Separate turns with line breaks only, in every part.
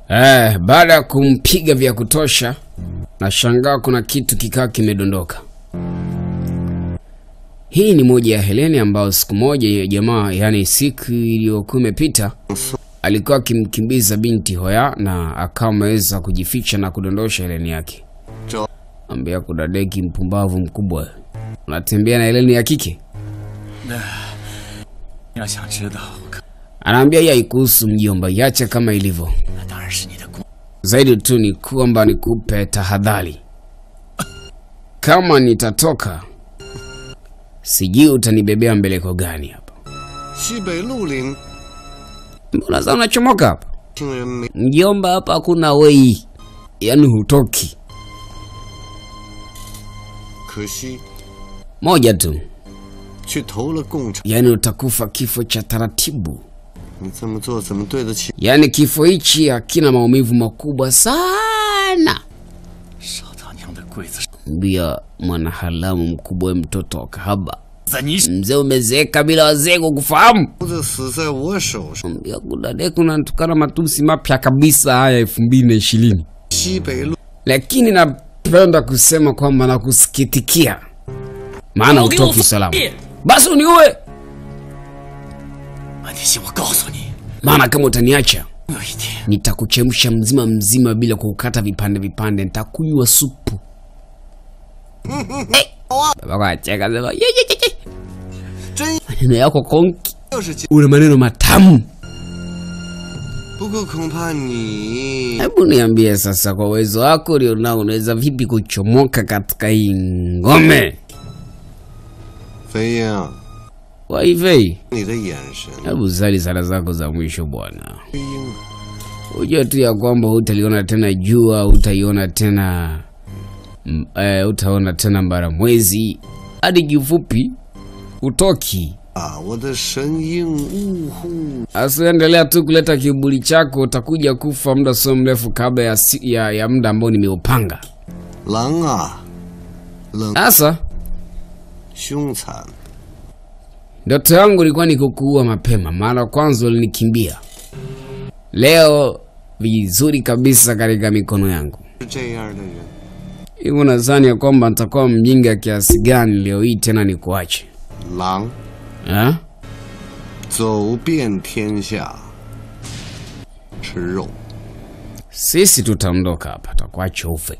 Baada ya kumpiga vya kutosha, nashangaa kuna kitu kikaa kimedondoka. Hii ni moja ya Heleni ambao siku moja ya jamaa, yani siku iliyokuwa imepita, alikuwa akimkimbiza binti Hoya na akameweza kujificha na kudondosha Heleni yake. Ambia kudadeki mpumbavu mkubwa. Unatembea na Heleni ya kike? Anaambia yeye haikuhusu mjomba, iache kama ilivyo. Zaidi tu ni kwamba nikupe tahadhari. Kama nitatoka, sijui utanibebea mbeleko gani hapa. Mbona sasa unachomoka hapa? Mjomba, hapa hakuna wei. Yaani hutoki. Moja tu. Yaani utakufa kifo cha taratibu. Yaani kifo hichi hakina maumivu makubwa sana. Mbia mwanahalamu mkubwa, mtoto wa kahaba. Mzee umezeeka bila wazee kukufahamu. Mbia kudadeki unatukana matusi mapya kabisa haya 2020. Lakini napenda kusema kwamba nakusikitikia. Maana utoki salama. Basi uniue. Maana kama utaniacha, nitakuchemsha mzima mzima bila kukata vipande vipande, nitakunywa supu. Baba acheka sema, maneno yako konki. Una maneno matamu. Hebu niambie sasa, kwa uwezo wako ulionao unaweza vipi kuchomoka katika hii ngome? Waivei, hebu zali sala zako za mwisho bwana. Ujue tu ya kwamba hutaliona tena jua, hutaiona tena utaona tena mbara mwezi. Hadi kifupi utoki. Asiendelea tu kuleta kiburi chako, utakuja kufa muda sio mrefu kabla ya muda ambao nimeupanga. Sasa ndoto yangu ilikuwa ni kukuua mapema, maana kwanza ulinikimbia. Leo vizuri kabisa katika mikono yangu. Hivi nadhani ya kwamba nitakuwa mjinga kiasi gani leo hii tena nikuache? Sisi tutaondoka hapa, tutakuacha ufe.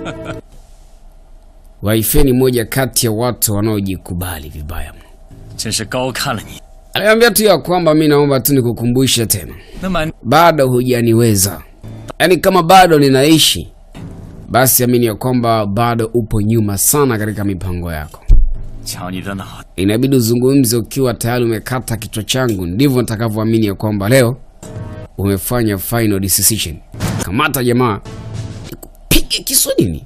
Waife ni moja kati ya watu wanaojikubali vibaya mno. Aliambia tu ya kwamba mimi naomba tu nikukumbushe tena. Bado hujaniweza. Yaani kama bado ninaishi, basi amini ya kwamba bado upo nyuma sana katika mipango yako. Inabidi uzungumze ukiwa tayari umekata kichwa changu, ndivyo nitakavyoamini ya kwamba leo umefanya final decision. Kamata jamaa, pige kisu nini?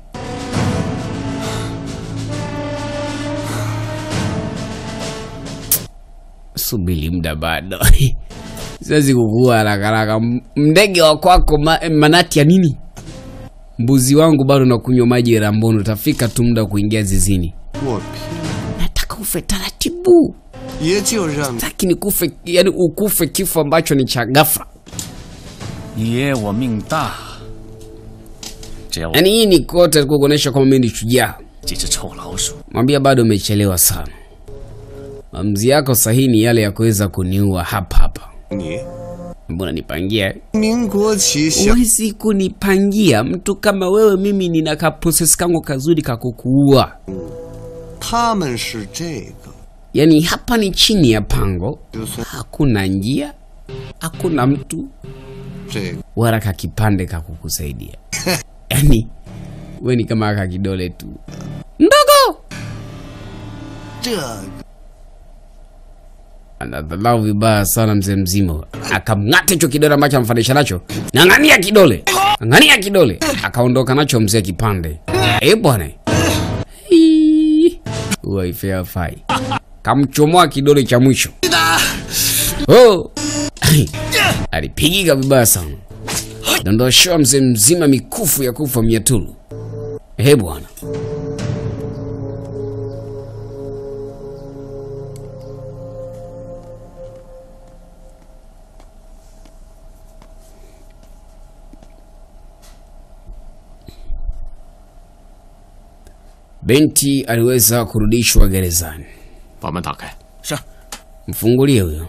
Subiri muda bado. Siwezi kukua haraka. Ndege wa kwako manati ya nini? Mbuzi wangu bado nakunywa maji ya Rambono, utafika tu muda kuingia zizini. Nataka ufe taratibu. Sitaki nikufe, yani ukufe kifo ambacho ni cha ghafla. Yani hii ni kote kuonesha kwamba mimi ni shujaa. Mwambia bado umechelewa sana. Mamzi yako sahihi ni yale ya kuweza kuniua hapa. Mbona nipangia? Uwezi kunipangia mtu kama wewe. Mimi nina ka process kangu kazuri kakukuua. Yani hapa ni chini ya pango. Hakuna njia, hakuna mtu wala kakipande kakukusaidia. Yani wewe ni kama kakidole tu ndogo. Anadhalau vibaya sana mzee mzima. Akamng'ata hicho kidole ambacho amfanisha nacho. Ng'ang'ania kidole. Akaondoka nacho mzee kipande. Bwana. Waife afai. Kamchomoa kidole cha mwisho. Alipigika vibaya sana. Dondosha mzee mzima mikufu ya kufa miatulu. Bwana. binti aliweza kurudishwa gerezani. Mfungulie huyo.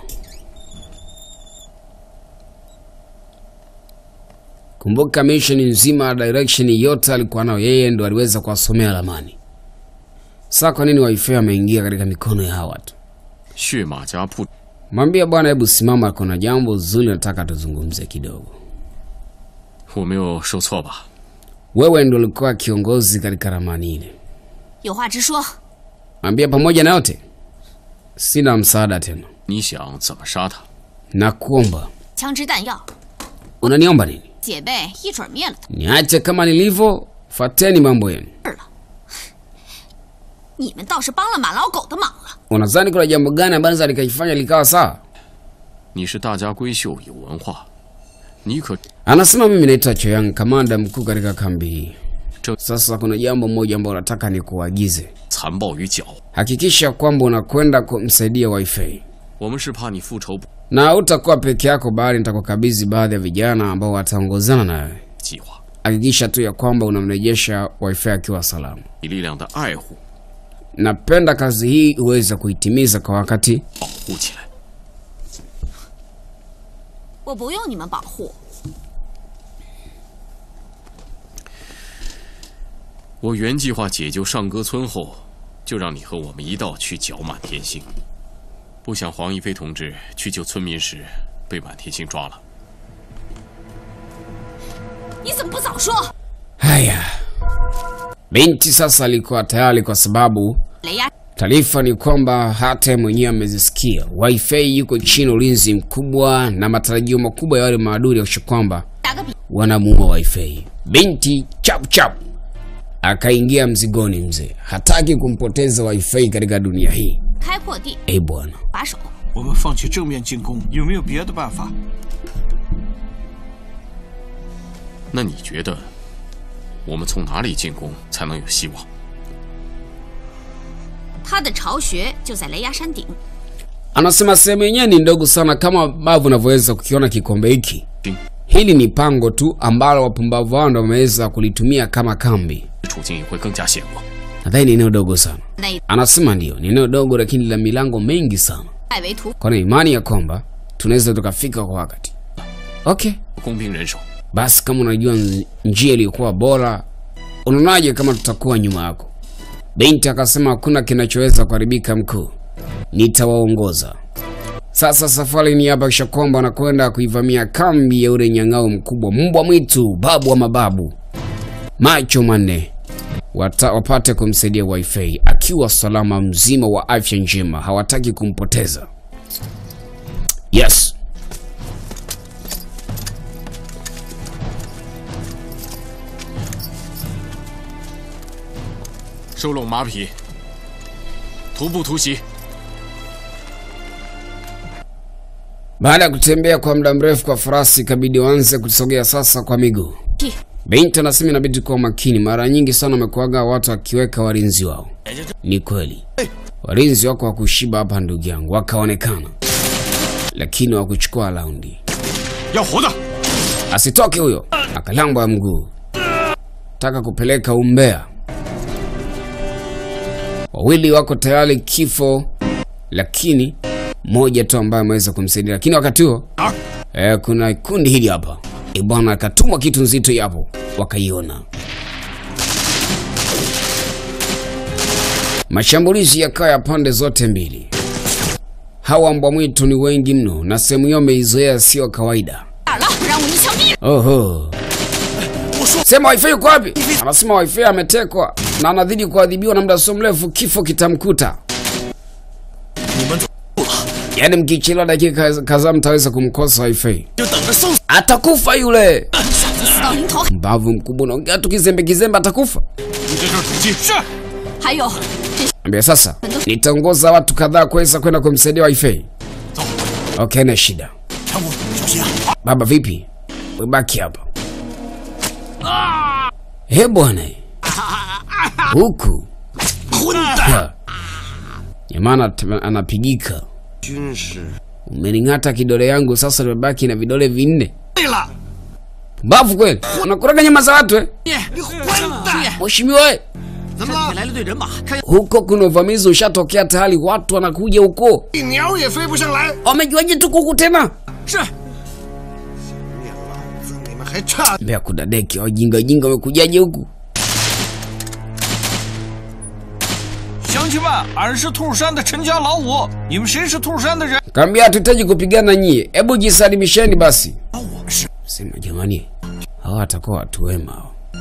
Kumbuka mission nzima, direction yote alikuwa nayo yeye, ndo aliweza kuwasomea ramani. Sasa kwa nini Waifei ameingia katika mikono ya hawa watu? Mwambie bwana, hebu simama, kuna jambo zuri nataka tuzungumze kidogo. Wewe ndo ulikuwa kiongozi katika ramani ile. Mwambie pamoja na yote, sina msaada tena. Nakuomba. Unaniomba nini? Niache kama nilivyo, fateni mambo yenu. Unadhani kuna jambo gani ambalo likafanya likawa sawa? Anasema mimi naitwa Choyang, kamanda mkuu katika kambi hii. Sasa kuna jambo moja ambalo nataka nikuagize. Hakikisha kwamba unakwenda kumsaidia Waifei. Na utakuwa peke yako, bali nitakukabidhi baadhi ya vijana ambao wataongozana nawe. Hakikisha tu ya kwamba unamrejesha Waifei akiwa salama. Napenda kazi hii uweze kuitimiza kwa wakati. Haya. Binti sasa alikuwa tayari kwa sababu taarifa ni kwamba hata mwenyewe amezisikia. Waifei yuko chini ulinzi mkubwa na matarajio makubwa ya wale maadui ya kwamba wanamuua Waifei. Binti chap chap akaingia mzigoni mzee. Hataki kumpoteza Waifei katika dunia hii. Bwana. Anasema sehemu yenyewe ni ndogo sana kama ambavyo unavyoweza kukiona kikombe hiki. Hili ni pango tu ambalo wapumbavu wao ndio wameweza kulitumia kama kambi. Nadhani ni eneo dogo sana. Anasema ndio, ni eneo dogo lakini la milango mengi sana. Kwa imani ya kwamba tunaweza tukafika kwa wakati. Okay. Basi kama unajua njia iliyokuwa bora, unaonaje kama tutakuwa nyuma yako? Binti akasema hakuna kinachoweza kuharibika mkuu. Nitawaongoza. Sasa safari ni hapa kisha kwamba anakwenda kuivamia kambi ya ule nyang'ao mkubwa, mbwa mwitu, babu wa mababu. Macho manne. Wapate kumsaidia Waifei akiwa salama mzima wa afya njema. Hawataki kumpoteza. Yes. Baada ya kutembea kwa muda mrefu kwa farasi, kabidi waanze kusogea sasa kwa miguu. Binti anasema inabidi kuwa makini. Mara nyingi sana wamekuaga watu wakiweka walinzi wao. Ni kweli. Walinzi wako wakushiba hapa ndugu yangu, wakaonekana. Lakini wakuchukua laundi. Asitoke huyo. Akalamba ya mguu. Taka kupeleka umbea. Wawili wako tayari kifo, lakini moja tu ambaye ameweza kumsaidia. Lakini wakati huo kuna kundi hili hapa. Bwana akatumwa kitu nzito hapo, wakaiona. Mashambulizi yakaya pande zote mbili. Hawa mbwa mwitu ni wengi mno na sehemu yao meizoea sio kawaida. Oho. Sema Waifei yuko wapi? Anasema Waifei ametekwa na anadhidi kuadhibiwa na muda sio mrefu kifo kitamkuta. Yaani mkichelewa dakika kadhaa mtaweza kumkosa Waifei. Atakufa yule. Mbavu mkubwa unaongea tu kizembe atakufa. Ambia sasa nitaongoza watu kadhaa kuweza kwenda kumsaidia Waifei. Okay, na shida. Baba vipi? Ubaki hapa. Bwana. Huku. Yamana anapigika. Umeningata kidole yangu sasa nimebaki na vidole vinne. Mbavu kweli. Unakuraga nyama za watu Mheshimiwa Huko kuna uvamizi ushatokea tayari, watu wanakuja huko. Wamejuaje tuko huku tena? Mbea kudadeki, wajinga jinga wamekujaje huku? Kambia hatutaji kupigana nyie, hebu jisalimisheni basi. Sema jamani, hawa watakuwa watu wema.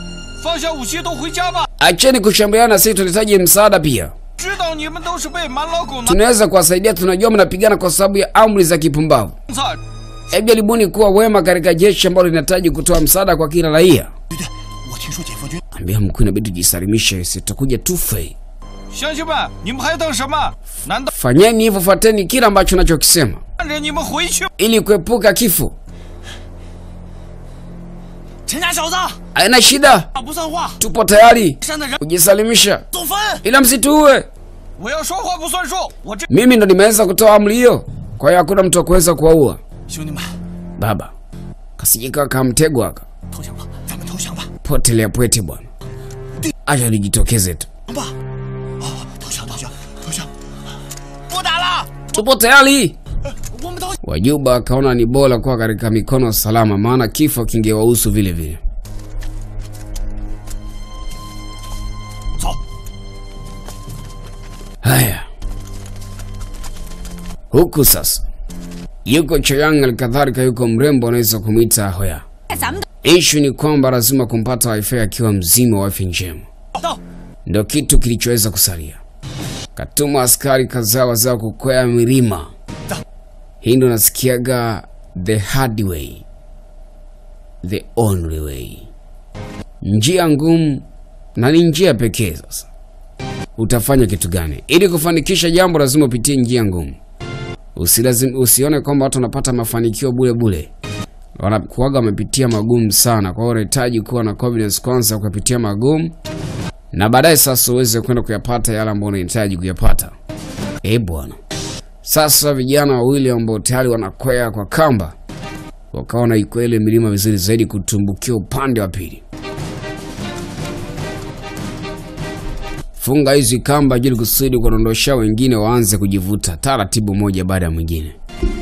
Acheni kushambuliana, sisi tunahitaji msaada pia. Tunaweza kuwasaidia, tunajua mnapigana kwa sababu ya amri za kipumbavu. Hebu jaribuni kuwa wema katika jeshi ambalo linahitaji kutoa msaada kwa kila raia. Ambia mkuu inabidi tujisalimishe, sitakuja tufe. Fanyeni hivyo, fuateni kila ambacho nachokisema ili kuepuka kifo. Haina shida, tupo tayari kujisalimisha, ila msituue. Mimi ndo nimeweza kutoa amri hiyo, kwa hiyo hakuna mtu akuweza kuwaua. Baba, kasijika kamtego aka potelea pwete bwana, acha lijitokeze tu. Tupo tayari. Wajuba akaona ni bora kuwa katika mikono salama, maana kifo kingewahusu vile vile. Haya, huku sasa yuko Chayang, alikadhalika yuko mrembo anaweza kumuita Hoya. Issue ni kwamba lazima kumpata wifi akiwa mzima wa afya njema, ndio kitu kilichoweza kusalia. Katuma askari kadhaa wazao kukwea milima. Hii ndo nasikiaga the hard way, the only way, njia ngumu na ni njia pekee. Sasa utafanya kitu gani ili kufanikisha jambo? Lazima upitie njia ngumu. Usione kwamba watu wanapata mafanikio bure bure, wanakuaga wamepitia magumu sana. Kwa hiyo unahitaji kuwa na confidence kwanza kupitia magumu, na baadaye sasa uweze kwenda kuyapata yale ambayo unahitaji kuyapata. Bwana, sasa vijana wawili ambao tayari wanakwea kwa kamba wakaona iko ile milima vizuri zaidi kutumbukia upande wa pili. Funga hizi kamba ili kusudi kuondosha wengine waanze kujivuta taratibu moja baada ya mwingine.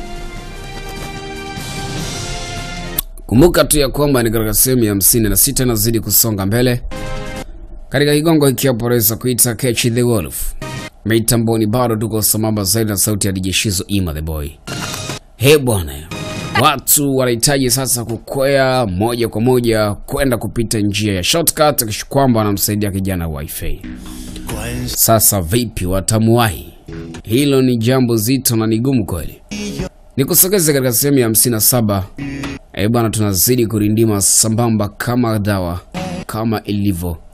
Kumbuka tu ya kwamba ni katika sehemu ya 56 nazidi kusonga mbele. Katika kigongo hiki hapo unaweza kuita Catch the Wolf. Mitamboni bado tuko sambamba zaidi na sauti ya DJ Shizo Ima the Boy. Bwana, watu wanahitaji sasa kukwea moja kwa moja kwenda kupita njia ya shortcut, kisha kwamba wanamsaidia kijana wifi. Sasa vipi watamuwahi? Hilo ni jambo zito na ni gumu kweli. Nikusogeze katika sehemu ya 57. Bwana, tunazidi kurindima sambamba kama dawa, kama ilivyo